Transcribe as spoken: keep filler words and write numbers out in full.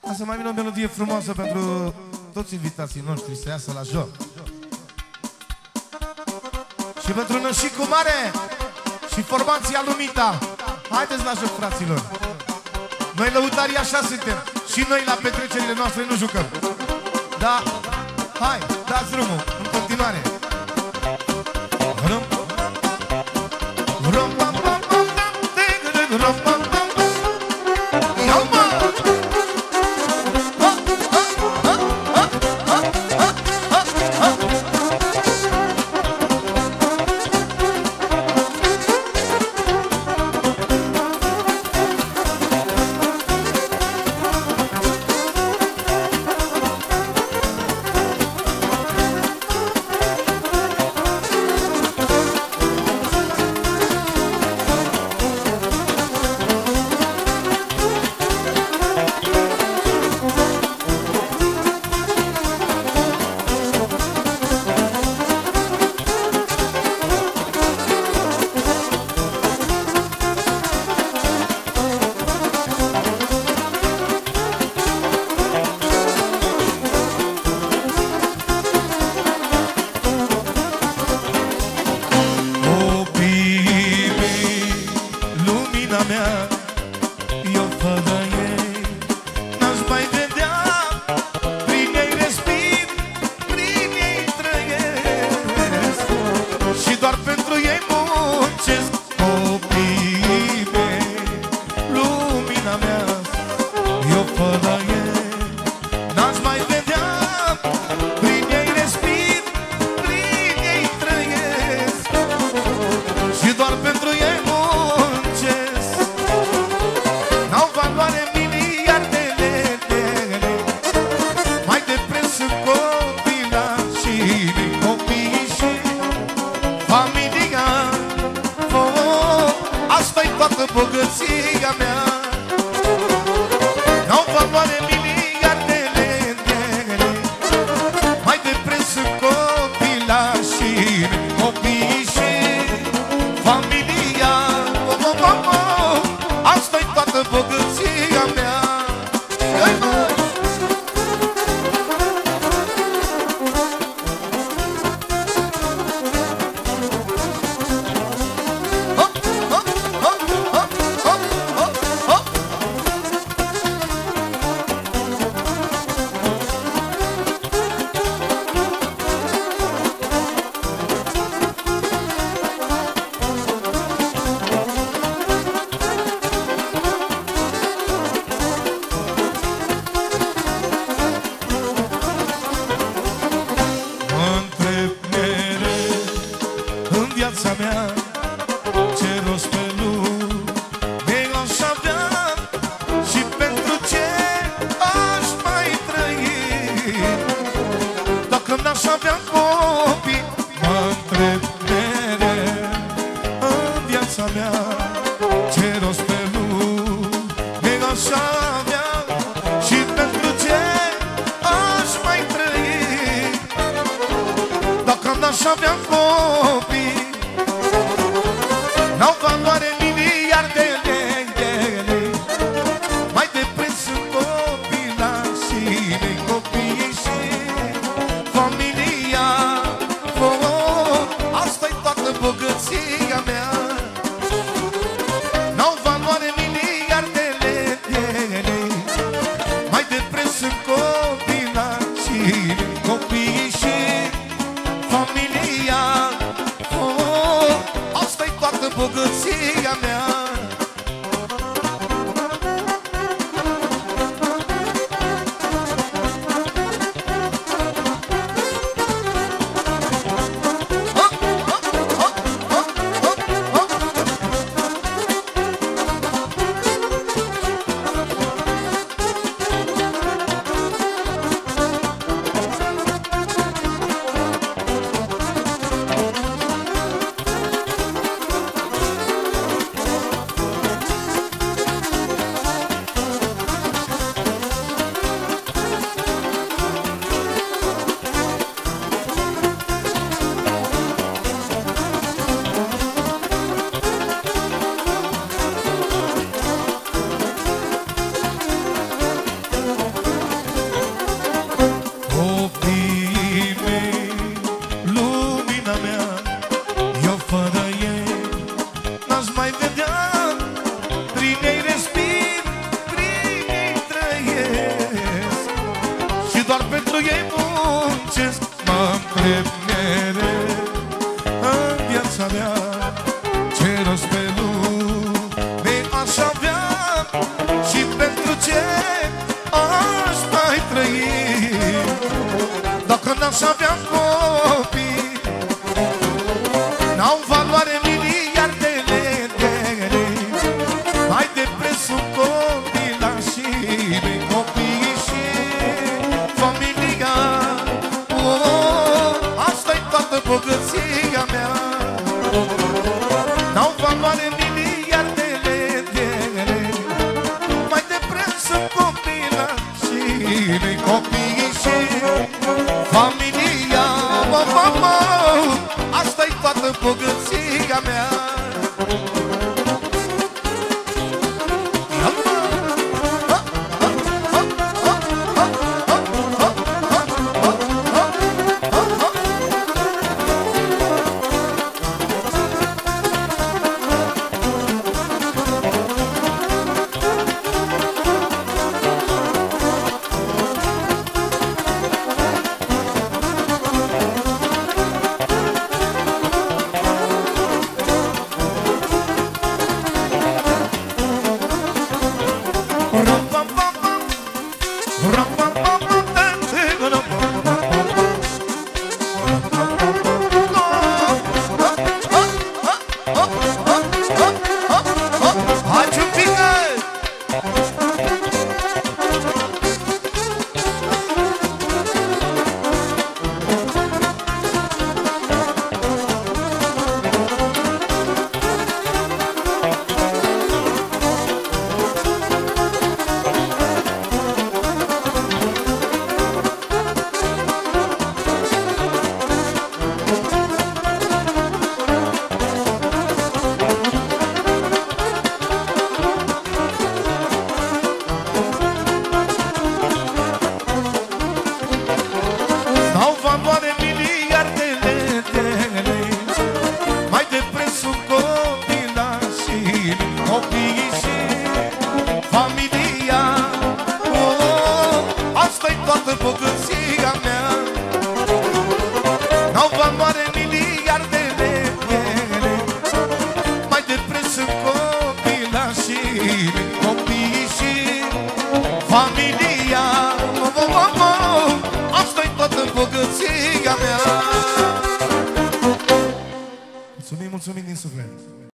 Să mai vină o melodie frumoasă pentru toți invitații noștri să iasă la joc. Și pentru Nășicu Mare și formația Lumita. Haideți la joc, fraților. Noi lăutarii așa suntem. Și noi la petrecerile noastre nu jucăm. Da, hai, dați drumul în continuare. Familia drept mereu în viața mea. Ce rost pe lume aș avea și pentru ce aș mai trăi dacă n-aș avea copii. N-au valoare miliardele de lei, mai de prețul copilașii mei, copiii și familia. Oh, asta-i toată bogăția mea. N-au valoare miliardele de lei, mai de prețul copilașii mei, copiii și familia. Oh, oh, oh, asta-i toată bogăția mea. Familia, oh, oh, oh, oh, asta-i toată bogăția mea. Mulțumim, mulțumim din suflet.